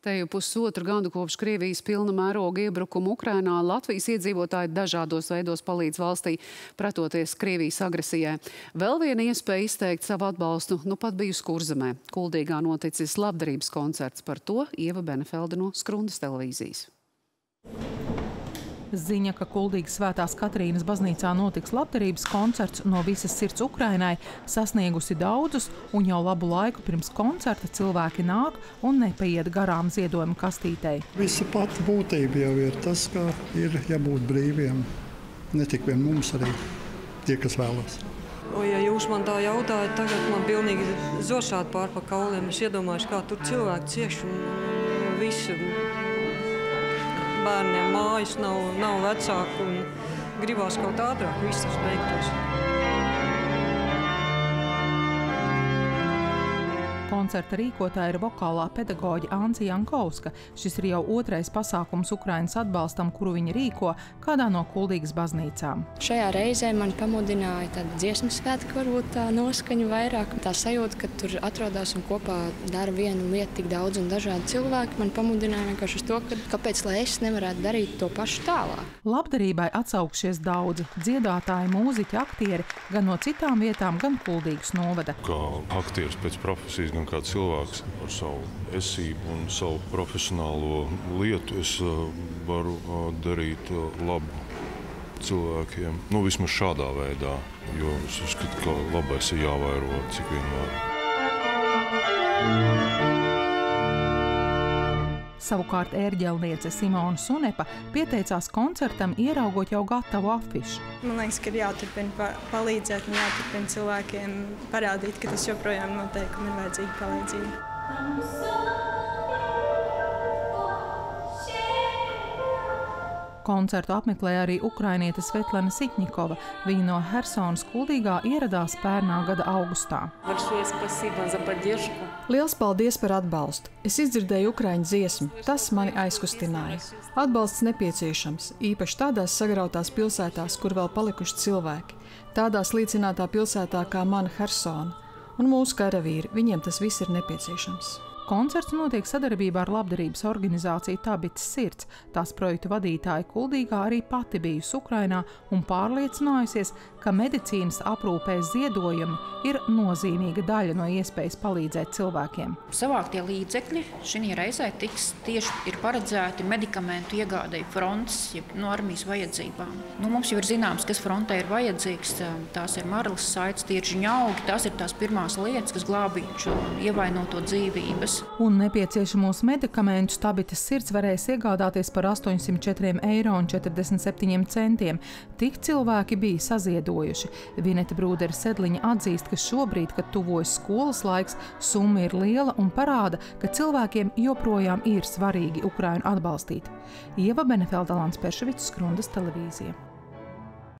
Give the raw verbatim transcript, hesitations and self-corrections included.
Te jau pusotru gadu kopš Krievijas pilna mēroga iebrukuma Ukrainā Latvijas iedzīvotāji dažādos veidos palīdz valstī pretoties Krievijas agresijai. Vēl viena iespēja izteikt savu atbalstu nu pat bijusi Kurzemē. Kuldīgā noticis labdarības koncerts, par to Ieva Benefelde no Skrundas televīzijas. Ziņa, ka Kuldīgas Svētās Katrīnas baznīcā notiks labdarības koncerts no visas sirds Ukrainai, sasniegusi daudzus, un jau labu laiku pirms koncerta cilvēki nāk un nepaiet garām ziedojuma kastītei. Visa pati būtība jau ir tas, ka ir jābūt brīviem. Ne tik vien mums, arī tie, kas vēlas. O, ja jūs man tā jautājat, tagad man pilnīgi zošādi pār pa kauliem. Es iedomājuši, kā tur cilvēki cieši un visu. Bērniem mājas nav, nav vecāku un gribās kaut ātrāk viss tas beigtos. Koncerta rīkotāja ir vokālā pedagoģe Anca Jankovska. Šis ir jau otrais pasākums Ukrainas atbalstam, kuru viņa rīko kādā no Kuldīgas baznīcām. Šajā reizē man pamudināja tāda dziesmu svētku, varbūt tā noskaņa vairāk. Tā sajūta, ka tur atrodas un kopā dara vienu lietu tik daudz un dažādi cilvēki, man pamudināja vienkārši uz to, ka kāpēc lai es nevarētu darīt to pašu tālāk. Labdarībai atsaukšies daudzi – dziedātāji, mūziķi, aktieri, gan no citām vietām, gan Kuldīgas novada. Kā aktieris pēc profesijas, gan kā cilvēks ar savu esību un savu profesionālo lietu, es varu darīt labu cilvēkiem. Nu, vismaz šādā veidā, jo es uzskatu, ka labais ir jāvairo cik vien var. Savukārt ērģelniece Simona Sunepa pieteicās koncertam, ieraugot jau gatavu afišu. Man liekas, ka ir jāturpina palīdzēt un jāturpina cilvēkiem parādīt, ka tas joprojām notiek un ir vajadzīga palīdzība. Koncertu apmeklēja arī ukrainiete Svetlana Sitņikova. Viņa no Hersonas Kuldīgā ieradās pērnā gada augustā. Liels paldies par atbalstu! Es izdzirdēju ukraiņu dziesmu, tas mani aizkustināja. Atbalsts nepieciešams, īpaši tādās sagrautās pilsētās, kur vēl palikuši cilvēki. Tādās līdzinātā pilsētā kā mana Hersona. Un mūsu karavīri, viņiem tas viss ir nepieciešams. Koncerts notiek sadarbībā ar labdarības organizāciju Tabitas sirds. Tās projektu vadītāja Kuldīgā arī pati bijusi Ukrainā un pārliecinājusies, ka medicīnas aprūpē ziedojumi ir nozīmīga daļa no iespējas palīdzēt cilvēkiem. Savāktie līdzekļi šī reizē tiks tieši ir paredzēti medikamentu iegādei frontes, jeb no armijas vajadzībām. Nu, mums jau ir zināms, kas frontē ir vajadzīgs. Tās ir marlas saites, tiečiņa augi, tās ir tās pirmās lietas, kas glābīja šo ievainoto dzīvības. Un nepieciešamos medikamentus Tabitas sirds varēs iegādāties par astoņsimt četriem eiro un četrdesmit septiņiem centiem. Tik cilvēki bija saziedojuši. Vineta Brūdera Sedliņa atzīst, ka šobrīd, kad tuvojas skolas laiks, summa ir liela un parāda, ka cilvēkiem joprojām ir svarīgi Ukrainu atbalstīt. Ieva Benefelde, Alans Perševics, Skrundas televīzija.